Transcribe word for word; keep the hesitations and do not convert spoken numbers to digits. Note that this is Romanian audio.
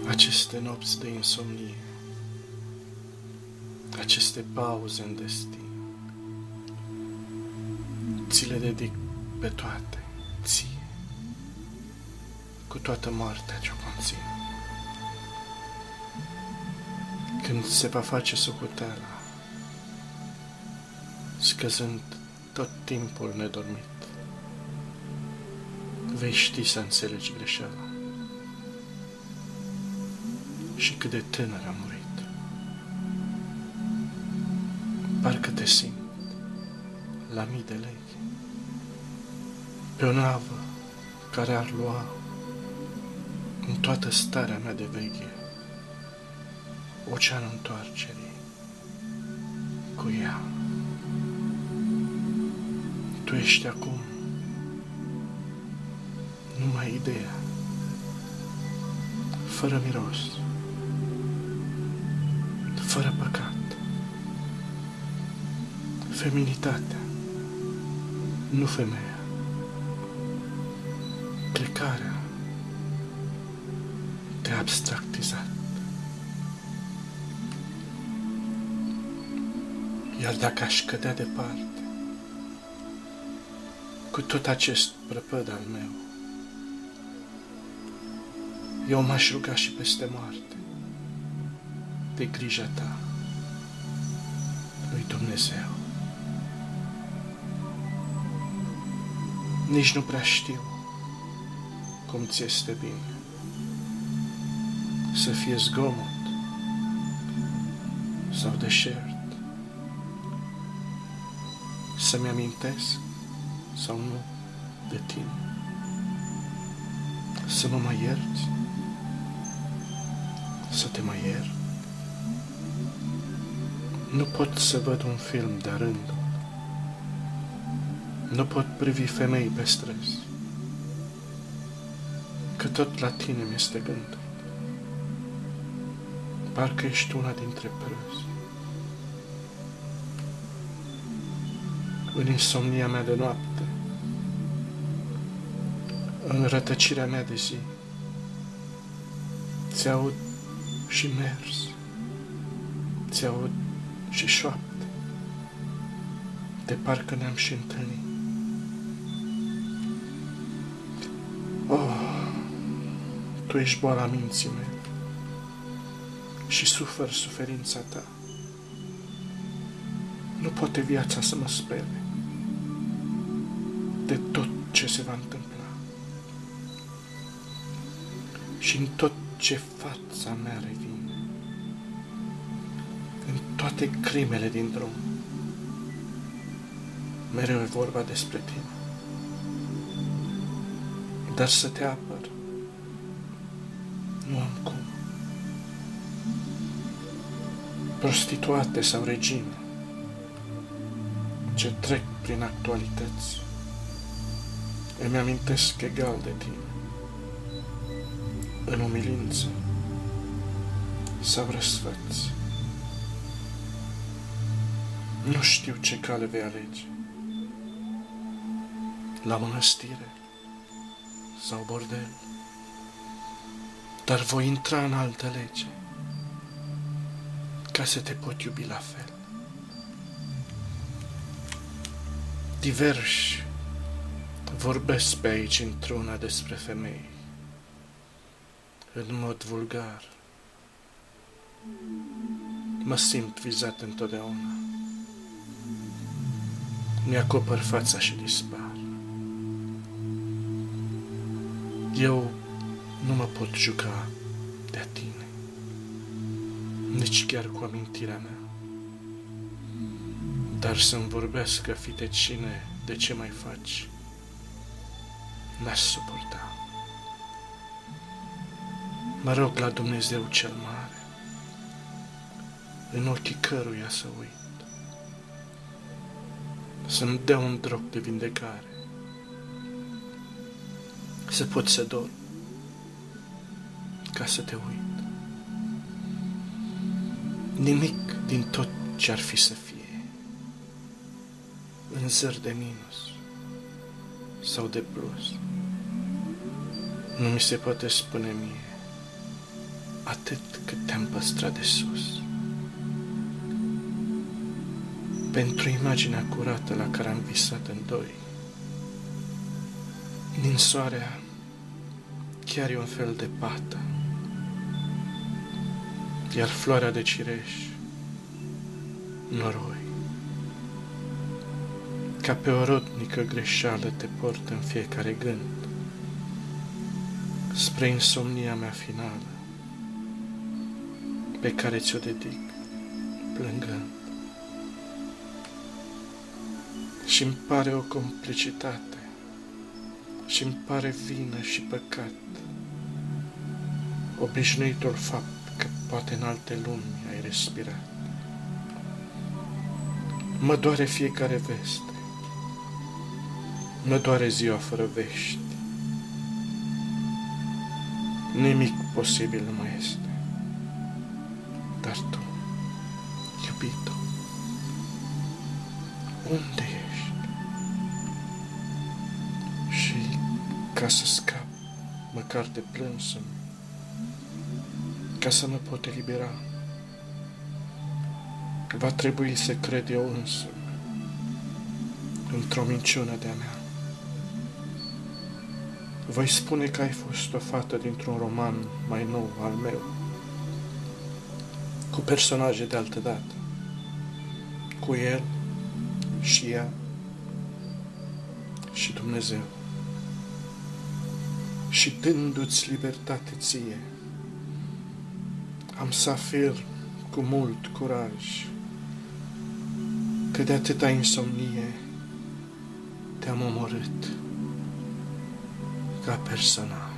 Aceste nopți de insomnie, aceste pauze în destin, ți le dedic pe toate, ție, cu toată moartea ce-o conțin. Când se va face socoteala, scăzând tot timpul nedormit, vei ști să înțelegi greșeala și cât de tânăr a murit. Parcă te simt la mii de lei pe o navă care ar lua în toată starea mea de veche oceanul întoarcerii cu ea. Tu ești acum numai ideea, fără miros, fără păcat. Feminitatea, nu femeia. Plecarea te-a abstractizat. Iar dacă aș cădea departe, cu tot acest prăpăd al meu, eu m-aș ruga și peste moarte de grija ta, lui Dumnezeu. Nici nu prea știu cum ți este bine să fie zgomot sau deșert, să-mi amintesc sau nu de tine, să mă mai ierți, să te mai iert. Nu pot să văd un film de-a rândul, nu pot privi femei pe străzi, că tot la tine mi-este gândul. Parcă ești una dintre prăzi. În insomnia mea de noapte, în rătăcirea mea de zi, ți-aud și mers, ți-aud și șoapte, de parcă ne-am și întâlnit. Oh, tu ești boala minții mele și sufer suferința ta. Nu poate viața să mă spere de tot ce se va întâmpla și în tot ce fața mea revine, în toate crimele din drum. Mereu e vorba despre tine, dar să te apăr nu am cum. Prostituate sau regime ce trec prin actualități îmi amintesc egal de tine, în umilință sau răsfăți. Nu știu ce cale vei alege, la mănăstire sau bordel, dar voi intra în altă lege ca să te pot iubi la fel. Diversi vorbesc pe aici într-una despre femei, în mod vulgar. Mă simt vizat întotdeauna. Mi-acopăr fața și dispar. Eu nu mă pot juca de-a tine, nici chiar cu amintirea mea. Dar să-mi vorbească fitecine de ce mai faci, n-aș suporta. Mă rog la Dumnezeu cel mare, în ochii căruia să uit, să-mi dea un drog de vindecare, să pot să dorm, ca să te uit. Nimic din tot ce-ar fi să fie, în zăr de minus sau de plus, nu mi se poate spune mie atât cât te-am păstrat de sus. Pentru imaginea curată la care am visat în doi. Ninsoarea chiar e un fel de pată, iar floarea de cireș, noroi. Ca pe o rodnică greșeală te port în fiecare gând, spre insomnia mea finală, pe care ți-o dedic plângând. Și-mi pare o complicitate, și-mi pare vină și păcat, obișnuitul fapt că poate în alte lumi ai respirat. Mă doare fiecare veste, mă doare ziua fără vești. Nimic posibil nu mai este, dar tu, iubito, unde ești? Și ca să scap măcar de plânsul, ca să mă pot elibera, va trebui să cred eu însumi într-o minciună de-a mea. Voi spune că ai fost o fată dintr-un roman mai nou al meu, cu personaje de altă dată, cu el și ea și Dumnezeu. Și dându-ți libertate ție, am să afirm cu mult curaj că de atâta insomnie te-am omorât ca personaj.